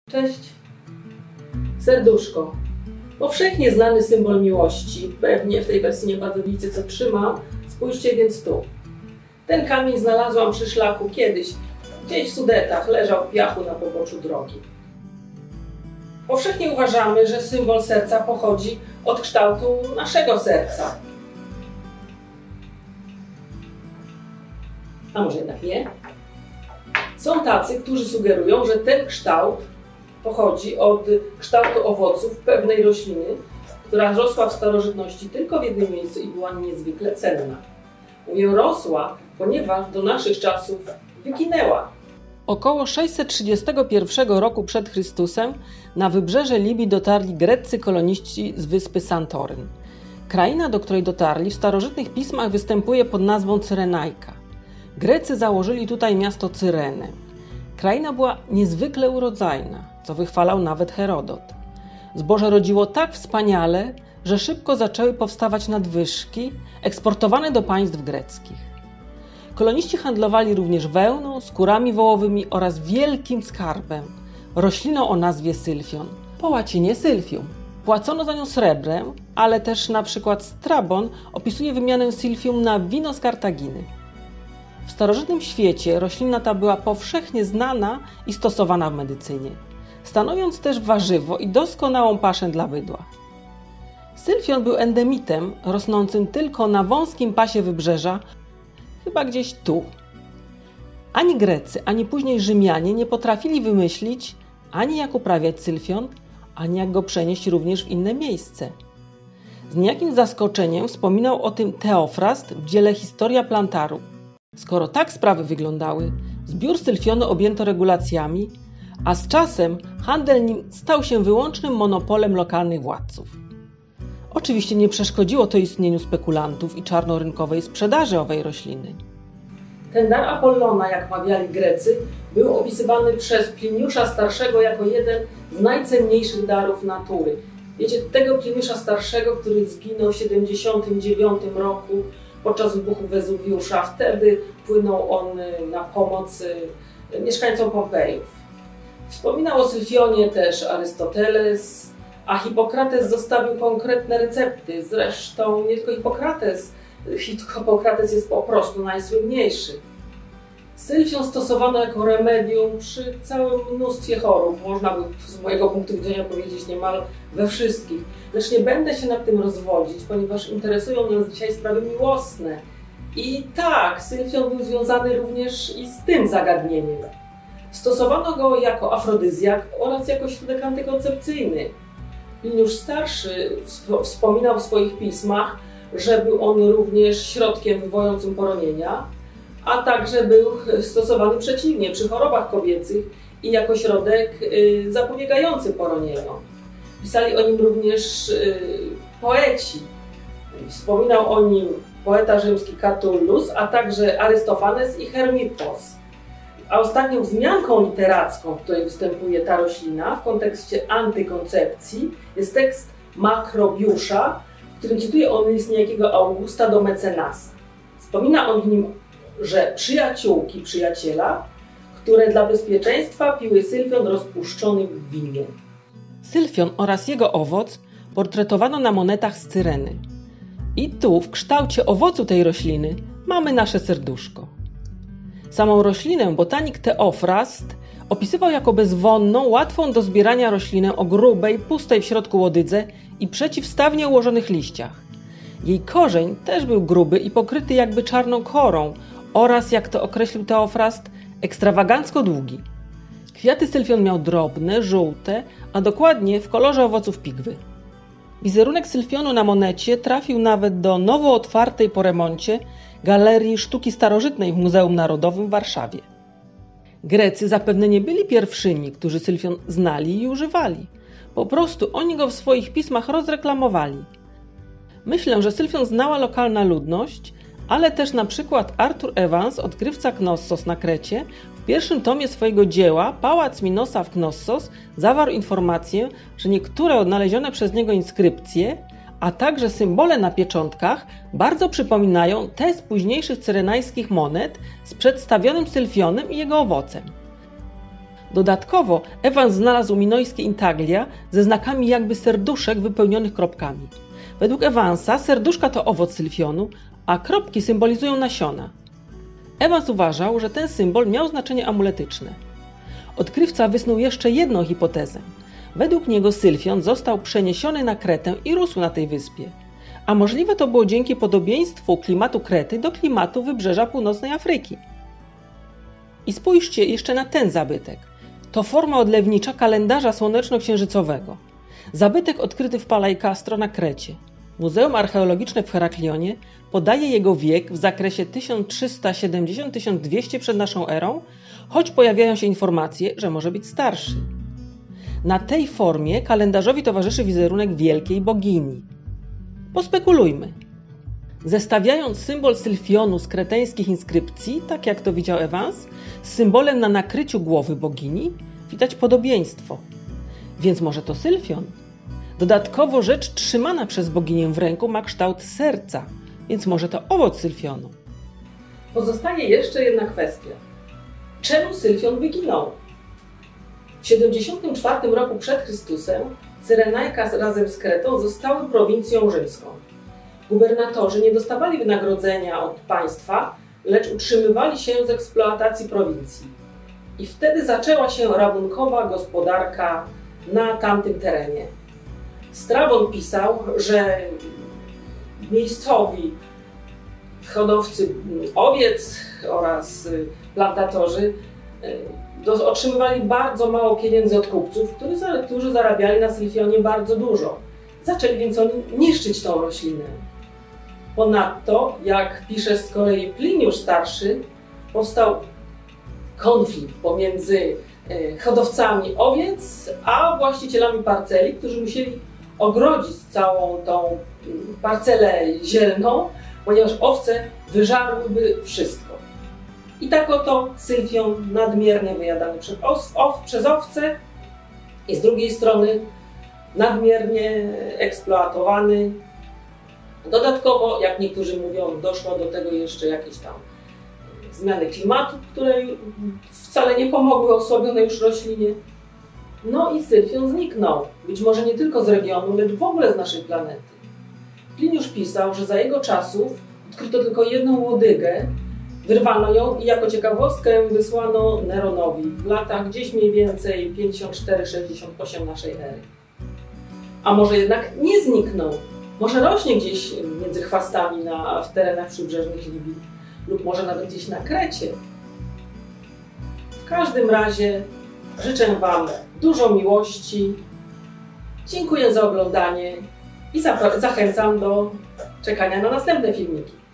Cześć. Serduszko. Powszechnie znany symbol miłości. Pewnie w tej wersji nie bardzo widzicie, co trzymam. Spójrzcie więc tu. Ten kamień znalazłam przy szlaku kiedyś. Gdzieś w Sudetach leżał w piachu na poboczu drogi. Powszechnie uważamy, że symbol serca pochodzi od kształtu naszego serca. A może jednak nie? Są tacy, którzy sugerują, że ten kształt pochodzi od kształtu owoców pewnej rośliny, która rosła w starożytności tylko w jednym miejscu i była niezwykle cenna. Mówię rosła, ponieważ do naszych czasów wyginęła. Około 631 roku przed Chrystusem na wybrzeże Libii dotarli greccy koloniści z wyspy Santoryn. Kraina, do której dotarli, w starożytnych pismach występuje pod nazwą Cyrenajka. Grecy założyli tutaj miasto Cyrenę. Kraina była niezwykle urodzajna, co wychwalał nawet Herodot. Zboże rodziło tak wspaniale, że szybko zaczęły powstawać nadwyżki eksportowane do państw greckich. Koloniści handlowali również wełną, skórami wołowymi oraz wielkim skarbem, rośliną o nazwie sylfion, po łacinie sylfium. Płacono za nią srebrem, ale też na przykład Strabon opisuje wymianę sylfium na wino z Kartaginy. W starożytnym świecie roślina ta była powszechnie znana i stosowana w medycynie, stanowiąc też warzywo i doskonałą paszę dla bydła. Sylfion był endemitem rosnącym tylko na wąskim pasie wybrzeża, chyba gdzieś tu. Ani Grecy, ani później Rzymianie nie potrafili wymyślić ani jak uprawiać sylfion, ani jak go przenieść również w inne miejsce. Z niejakim zaskoczeniem wspominał o tym Teofrast w dziele Historia Plantarum. Skoro tak sprawy wyglądały, zbiór sylfionu objęto regulacjami, a z czasem handel nim stał się wyłącznym monopolem lokalnych władców. Oczywiście nie przeszkodziło to istnieniu spekulantów i czarnorynkowej sprzedaży owej rośliny. Ten dar Apollona, jak mawiali Grecy, był opisywany przez Pliniusza Starszego jako jeden z najcenniejszych darów natury. Wiecie, tego Pliniusza Starszego, który zginął w 79 roku podczas wybuchu Wezuwiusza. Wtedy płynął on na pomoc mieszkańcom Pompejów. Wspominał o sylfionie też Arystoteles, a Hipokrates zostawił konkretne recepty. Zresztą nie tylko Hipokrates jest po prostu najsłynniejszy. Sylfion stosowano jako remedium przy całym mnóstwie chorób. Można by z mojego punktu widzenia powiedzieć niemal we wszystkich. Lecz nie będę się nad tym rozwodzić, ponieważ interesują nas dzisiaj sprawy miłosne. I tak, sylfion był związany również i z tym zagadnieniem. Stosowano go jako afrodyzjak oraz jako środek antykoncepcyjny. Pliniusz Starszy wspominał w swoich pismach, że był on również środkiem wywołującym poronienia, a także był stosowany przeciwnie przy chorobach kobiecych i jako środek zapobiegający poronieniom. Pisali o nim również poeci. Wspominał o nim poeta rzymski Catullus, a także Arystofanes i Hermippos. A ostatnią wzmianką literacką, w której występuje ta roślina w kontekście antykoncepcji, jest tekst Makrobiusza, w którym cytuje on list niejakiego Augusta do mecenasa. Wspomina on w nim, że przyjaciółki przyjaciela, które dla bezpieczeństwa piły sylfion rozpuszczony w winie. Sylfion oraz jego owoc portretowano na monetach z Cyreny. I tu, w kształcie owocu tej rośliny, mamy nasze serduszko. Samą roślinę botanik Teofrast opisywał jako bezwonną, łatwą do zbierania roślinę o grubej, pustej w środku łodydze i przeciwstawnie ułożonych liściach. Jej korzeń też był gruby i pokryty jakby czarną korą oraz, jak to określił Teofrast, ekstrawagancko długi. Kwiaty sylfion miał drobne, żółte, a dokładnie w kolorze owoców pigwy. Wizerunek sylfionu na monecie trafił nawet do nowo otwartej po remoncie Galerii Sztuki Starożytnej w Muzeum Narodowym w Warszawie. Grecy zapewne nie byli pierwszymi, którzy sylfion znali i używali. Po prostu oni go w swoich pismach rozreklamowali. Myślę, że sylfion znała lokalna ludność, ale też na przykład Arthur Evans, odkrywca Knossos na Krecie, w pierwszym tomie swojego dzieła Pałac Minosa w Knossos zawarł informację, że niektóre odnalezione przez niego inskrypcje, a także symbole na pieczątkach bardzo przypominają te z późniejszych cyrenajskich monet z przedstawionym sylfionem i jego owocem. Dodatkowo Evans znalazł minojskie intaglia ze znakami jakby serduszek wypełnionych kropkami. Według Evansa serduszka to owoc sylfionu, a kropki symbolizują nasiona. Evans uważał, że ten symbol miał znaczenie amuletyczne. Odkrywca wysnuł jeszcze jedną hipotezę. Według niego sylfion został przeniesiony na Kretę i rósł na tej wyspie. A możliwe to było dzięki podobieństwu klimatu Krety do klimatu wybrzeża północnej Afryki. I spójrzcie jeszcze na ten zabytek. To forma odlewnicza kalendarza słoneczno-księżycowego. Zabytek odkryty w Palai Castro na Krecie. Muzeum Archeologiczne w Heraklionie podaje jego wiek w zakresie 1370-1200 przed naszą erą, choć pojawiają się informacje, że może być starszy. Na tej formie kalendarzowi towarzyszy wizerunek wielkiej bogini. Pospekulujmy. Zestawiając symbol sylfionu z kreteńskich inskrypcji, tak jak to widział Evans, z symbolem na nakryciu głowy bogini, widać podobieństwo. Więc może to sylfion? Dodatkowo rzecz trzymana przez boginię w ręku ma kształt serca, więc może to owoc sylfionu. Pozostaje jeszcze jedna kwestia. Czemu sylfion wyginął? W 74 roku przed Chrystusem Cyrenajka razem z Kretą zostały prowincją rzymską. Gubernatorzy nie dostawali wynagrodzenia od państwa, lecz utrzymywali się z eksploatacji prowincji. I wtedy zaczęła się rabunkowa gospodarka na tamtym terenie. Strabon pisał, że miejscowi hodowcy owiec oraz plantatorzy otrzymywali bardzo mało pieniędzy od kupców, którzy zarabiali na sylfionie bardzo dużo. Zaczęli więc oni niszczyć tą roślinę. Ponadto, jak pisze z kolei Pliniusz Starszy, powstał konflikt pomiędzy hodowcami owiec a właścicielami parceli, którzy musieli ogrodzić całą tą parcelę zielną, ponieważ owce wyżarłyby wszystko. I tak oto sylfion nadmiernie wyjadany przez owce i z drugiej strony nadmiernie eksploatowany. Dodatkowo, jak niektórzy mówią, doszło do tego jeszcze jakieś tam zmiany klimatu, które wcale nie pomogły osłabionej już roślinie. No i sylfion zniknął, być może nie tylko z regionu, lecz w ogóle z naszej planety. Pliniusz pisał, że za jego czasów odkryto tylko jedną łodygę, wyrwano ją i jako ciekawostkę wysłano Neronowi w latach gdzieś mniej więcej 54-68 naszej ery. A może jednak nie zniknął? Może rośnie gdzieś między chwastami w terenach przybrzeżnych Libii lub może nawet gdzieś na Krecie. W każdym razie życzę Wam dużo miłości, dziękuję za oglądanie i zachęcam do czekania na następne filmiki.